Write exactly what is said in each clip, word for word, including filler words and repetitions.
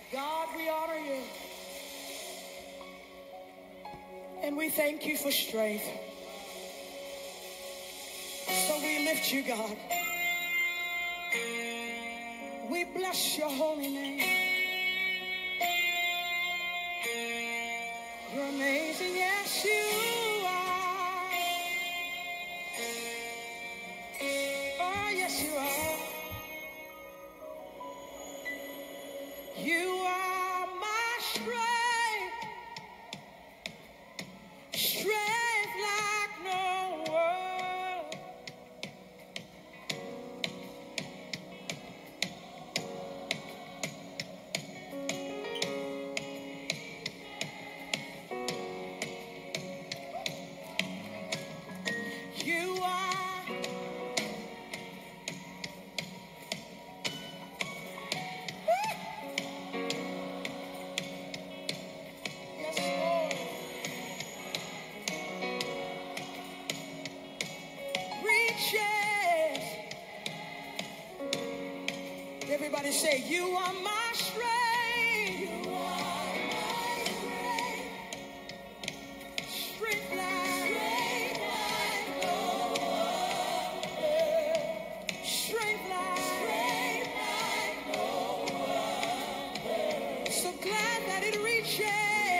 God, we honor you. And we thank you for strength. So we lift you, God. We bless your holy name. You're amazing, yes you are. Oh, yes you are. You are my strength, strength like no other. You are. Yes, Lord. Reaches. Everybody say, you are my strength. You are my strength. Strength like, strength like no other. Strength like, strength like no other. So glad that it reaches.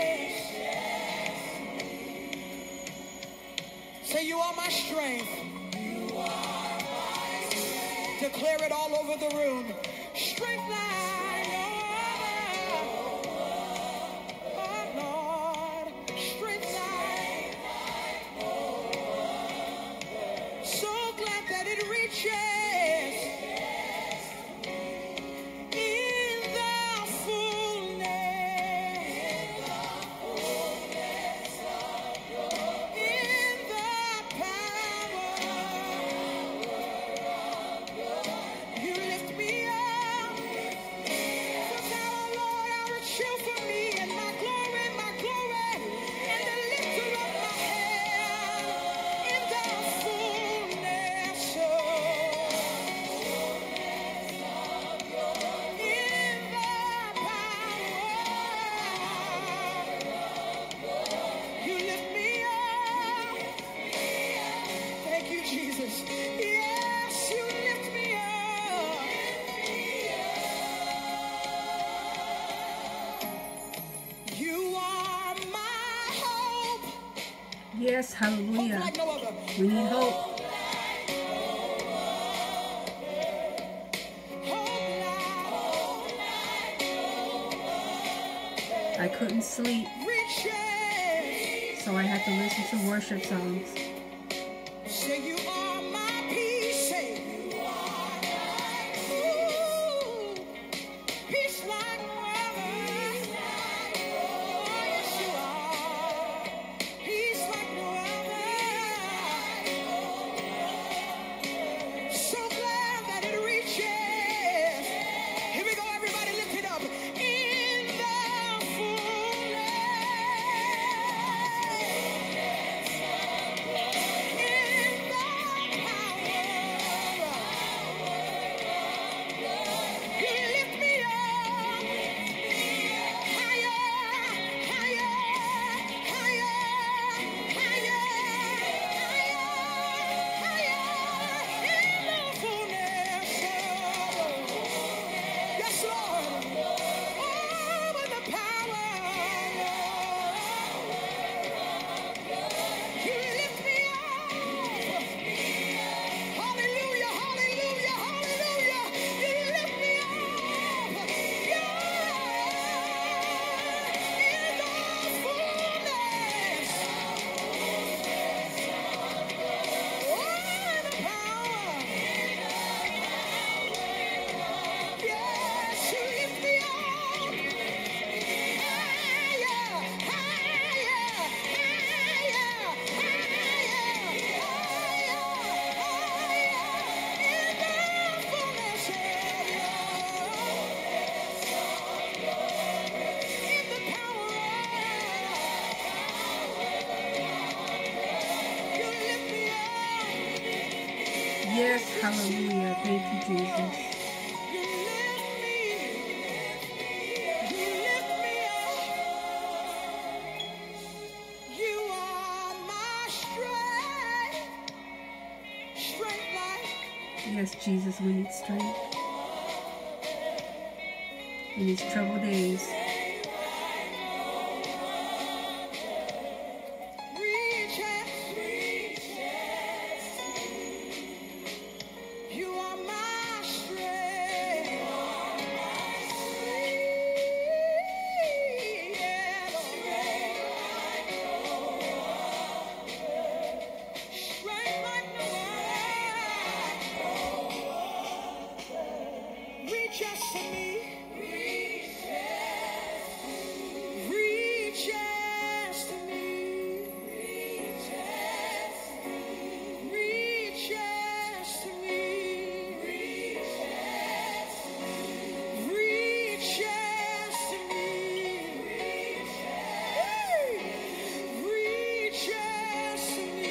Say, you are my strength. You are my strength. Declare it all over the room. Strength like no other. Oh, Lord. Strength like no other. So glad that it reaches in the fullness, in the power. You lift me up. So now, Lord, I reach you for me and my glory, my glory, and the lifter of my head in the fullness of, in the power. You lift me up. Thank you, Jesus. Yes, you lift me up. You are my hope. Yes, Hope hallelujah. like no other. We need hope. Hope like I couldn't sleep, riches. so I had to listen to worship songs. Say you are my peace. Say you are my peace. Peace like no other. Oh, yes you are. Peace like no other. So glad that it reaches. Here we go, everybody, lift it up. In the fullness, in the power. You lift me up. Higher, higher, higher, higher, higher, higher. In the fullness of, yes, Lord. Oh, with the power. You lift me up. Hallelujah, hallelujah, hallelujah. You lift me up. Yeah. In the fullness. Oh, in the power. Yes, you lift me up. Higher, higher, higher, higher, higher, in the fullness of in the power of, you lift me up. Yes, hallelujah. Thank you, Jesus. You lift me. You Yes, Jesus, we need strength in these troubled days. You are my strength. Yeah, strength like no other. Reach out to me. Reach out to me. Reach out to me. Reach out to me. Reach out to me.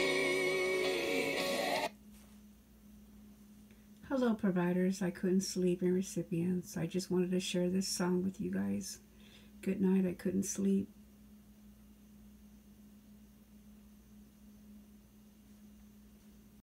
Hello, providers. I couldn't sleep in recipients. I just wanted to share this song with you guys. Good night. I couldn't sleep.